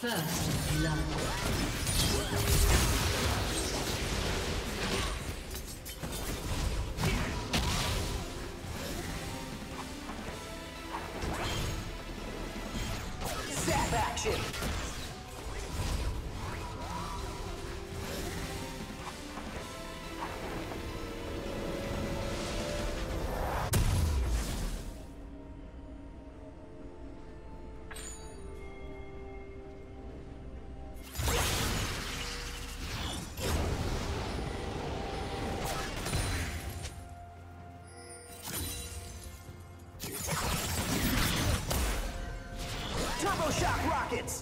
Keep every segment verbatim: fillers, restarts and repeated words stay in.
First love. Zap action! Turbo shock rockets!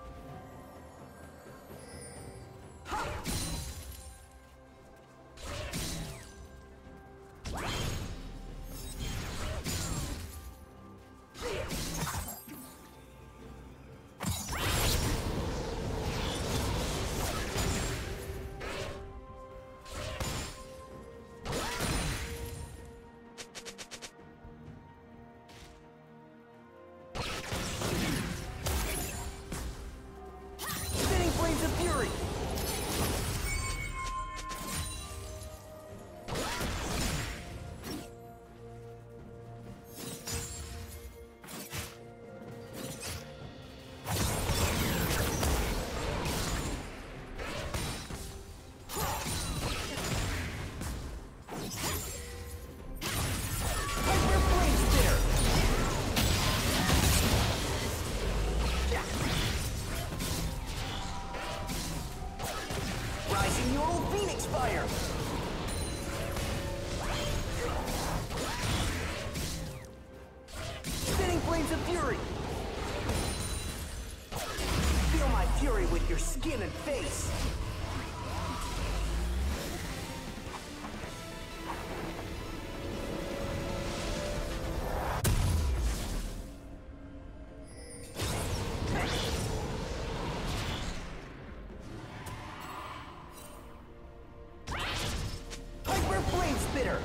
Skin and face. Hyper Blade Spitter.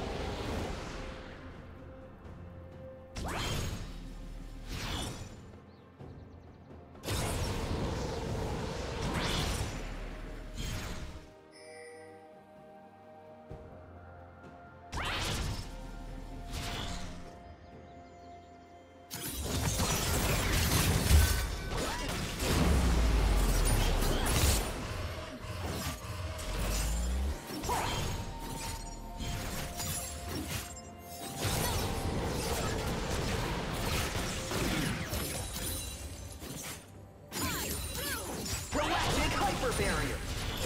Barrier.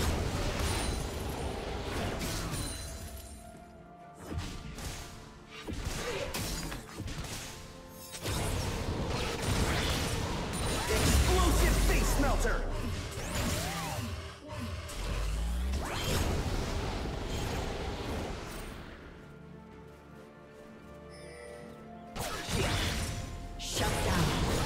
Explosive face melter. Shut down.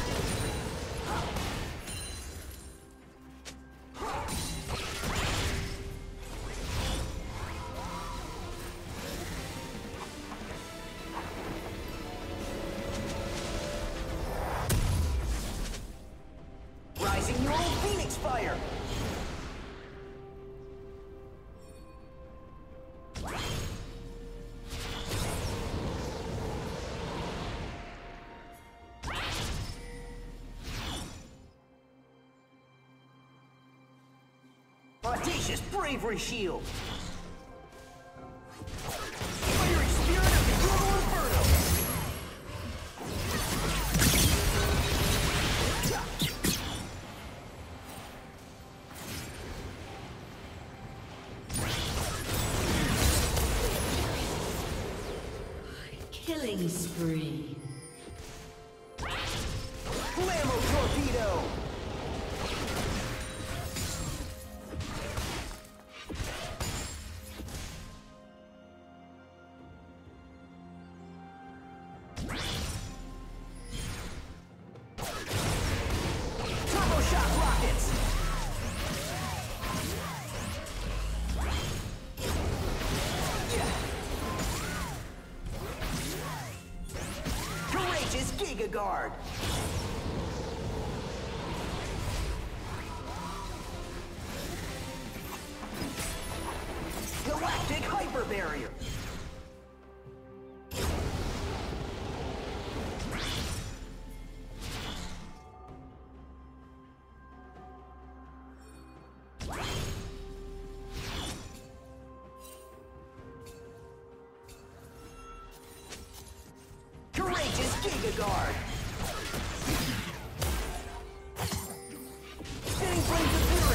Rising your old Phoenix Fire! Audacious Bravery Shield! Fiery Spirit of the Euro Inferno! Killing spree. Blammo Torpedo! Turbo Shock Rockets! Courageous Giga Guard! hyper barrier. Courageous Giga Guard. Spinning Flames of Fury.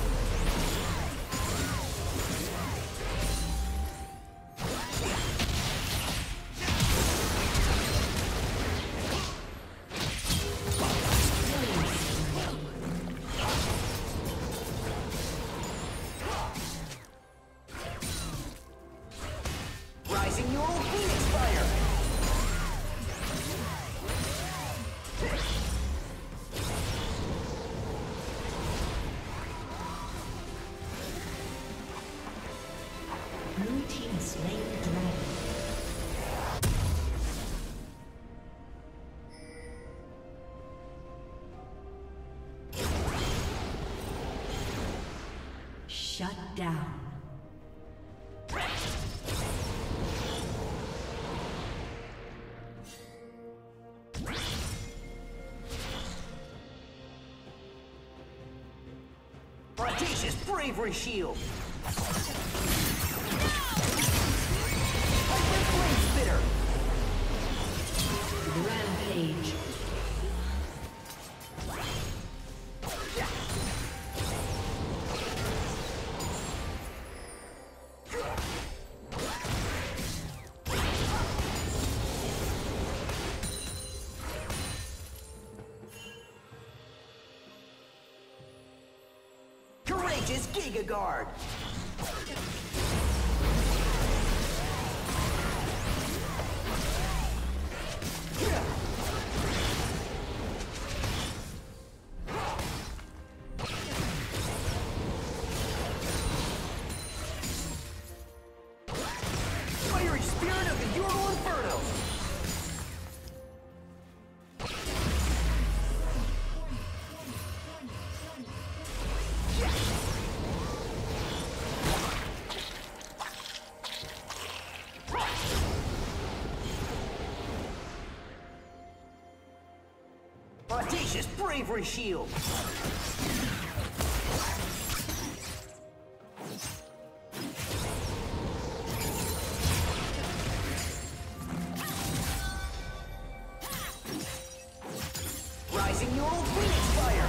Rising your old Phoenix Fire. Blue team has slain the dragon. Shut down. Audacious Bravery Shield. Hyper Flame Spitter. Rampage. Courageous Giga Guard. Fiery Spirit of the Ural Inferno. Audacious Bravery Shield. Rising your old Phoenix Fire.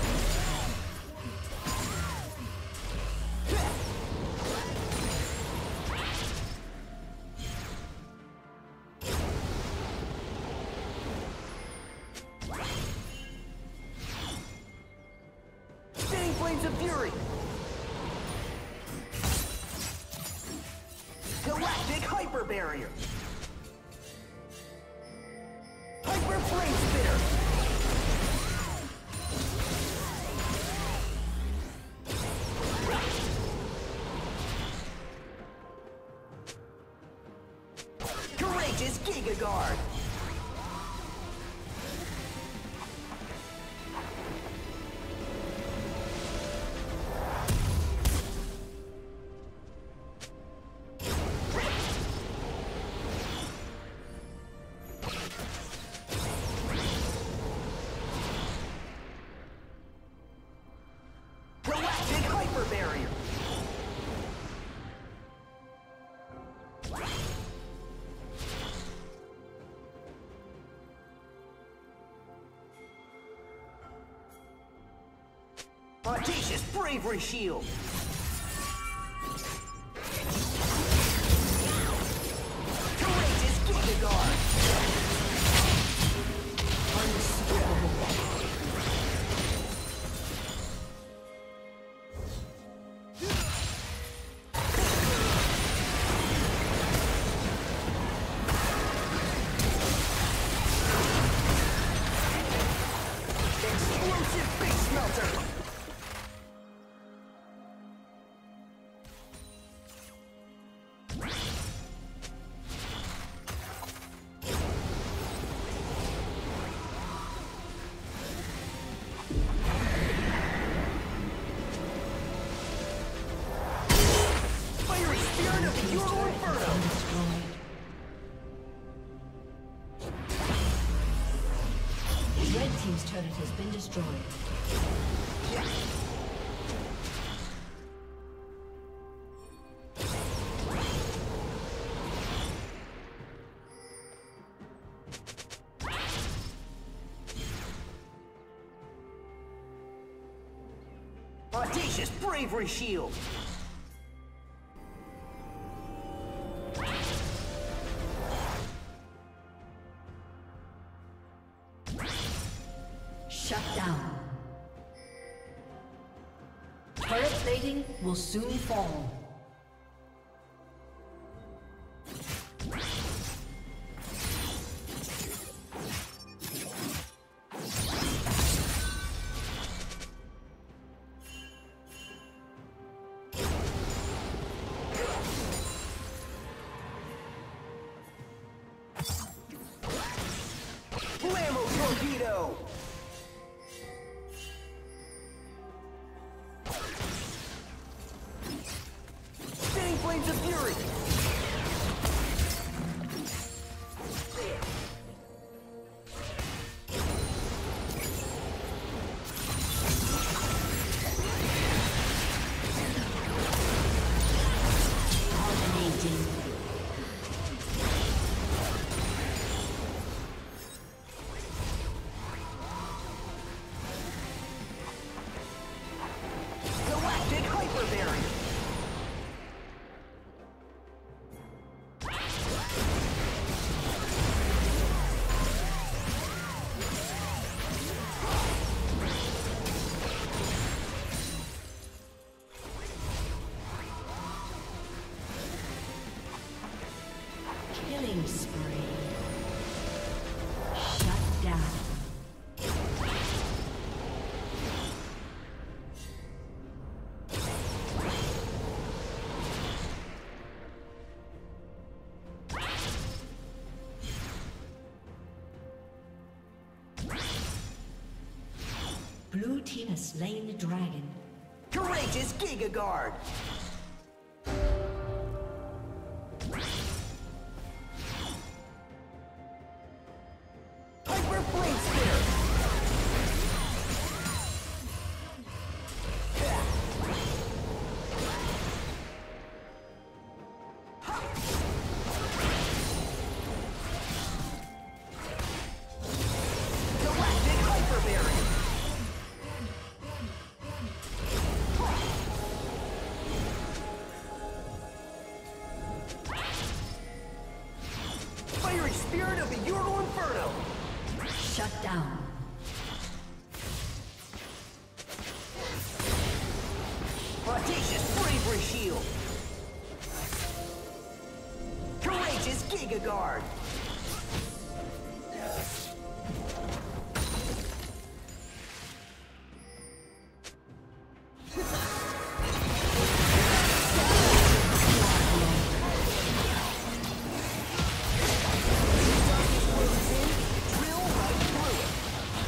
Spinning Flames of Fury. Galactic Hyper Barrier. Hyper Flame Spitter. Courageous Giga Guard. Galactic Hyper Barrier. Audacious Bravery Shield. Courageous Giga Guard. Unstoppable. Explosive Base Melter. Red team's turret has been destroyed. Audacious bravery shield. Shut down. Turret plating will soon fall. Blammo torpedo. Spinning flames of fury. Galactic hyper barrier. Killing spree. Shut down. Blue team has slain the dragon. Courageous Giga Guard. Hyper Flame Spitter. Galactic Hyper Barrier. Fiery Spirit of the Euro Inferno. Shut down. Audacious Bravery Shield. Courageous Giga Guard. Drill right through it.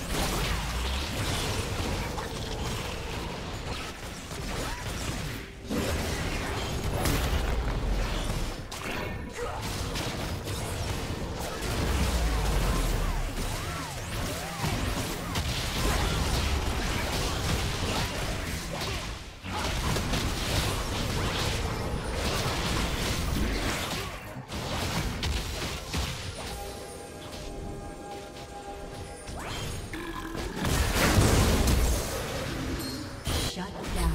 Shut down.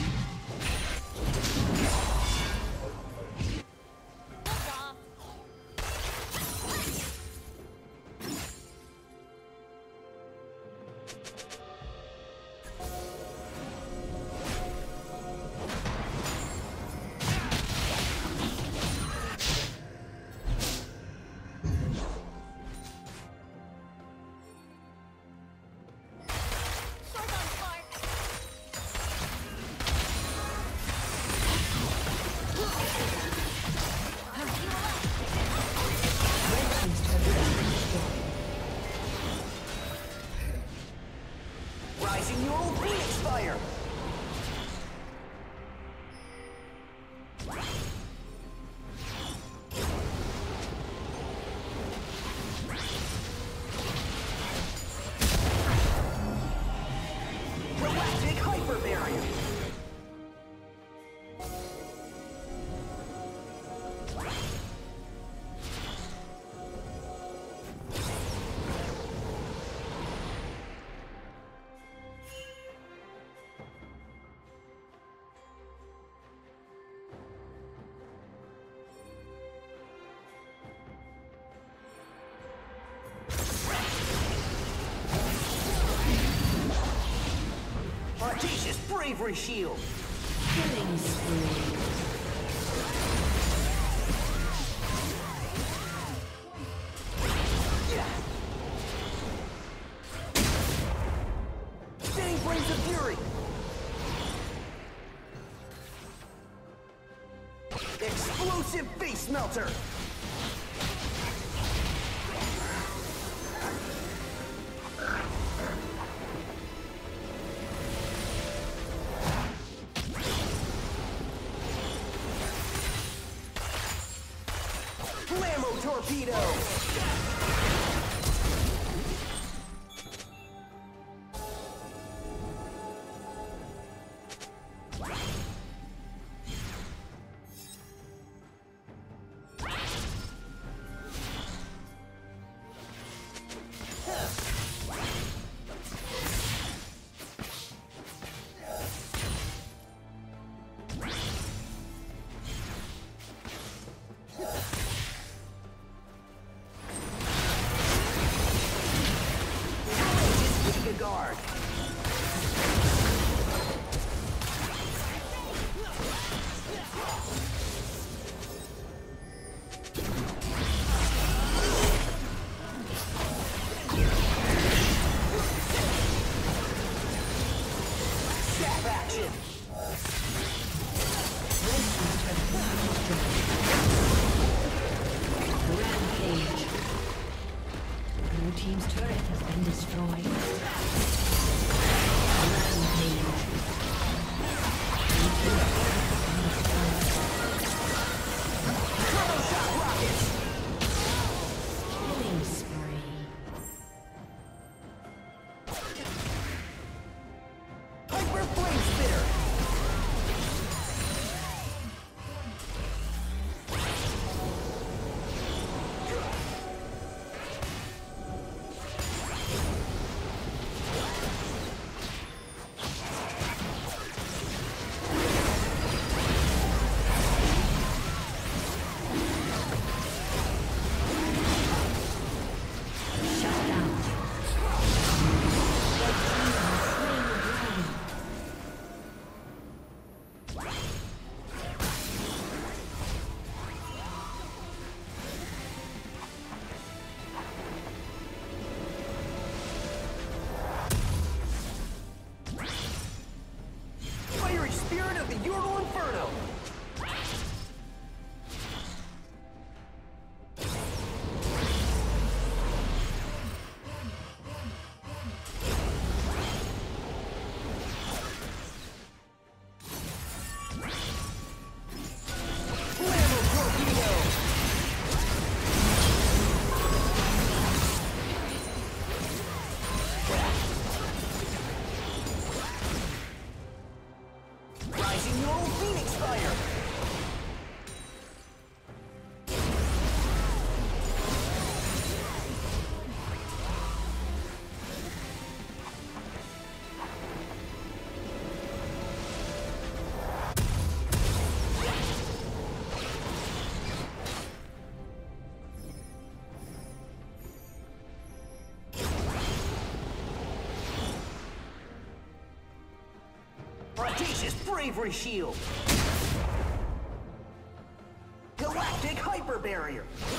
Rising your old Phoenix Fire. Audacious bravery shield. Killing spree. Spinning Blades of Fury. Explosive face melter. Blammo torpedo. Guard. Snap action. Rampage. Blue team's turret has been destroyed. Audacious bravery shield. Galactic hyper barrier.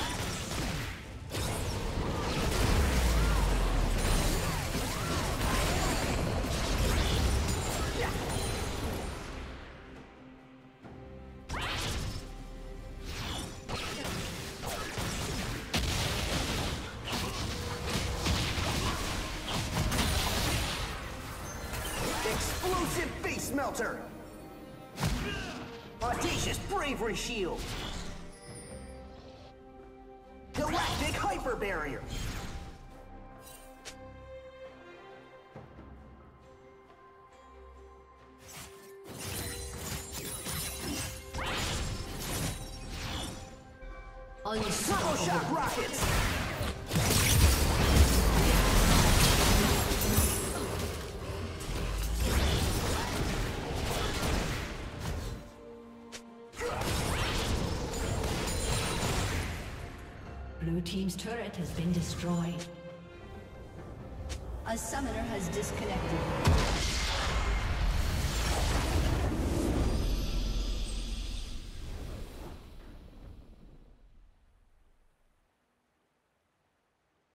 Explosive face melter. Audacious bravery shield. Galactic hyper barrier. Turbo shock rockets. Blue team's turret has been destroyed. A summoner has disconnected.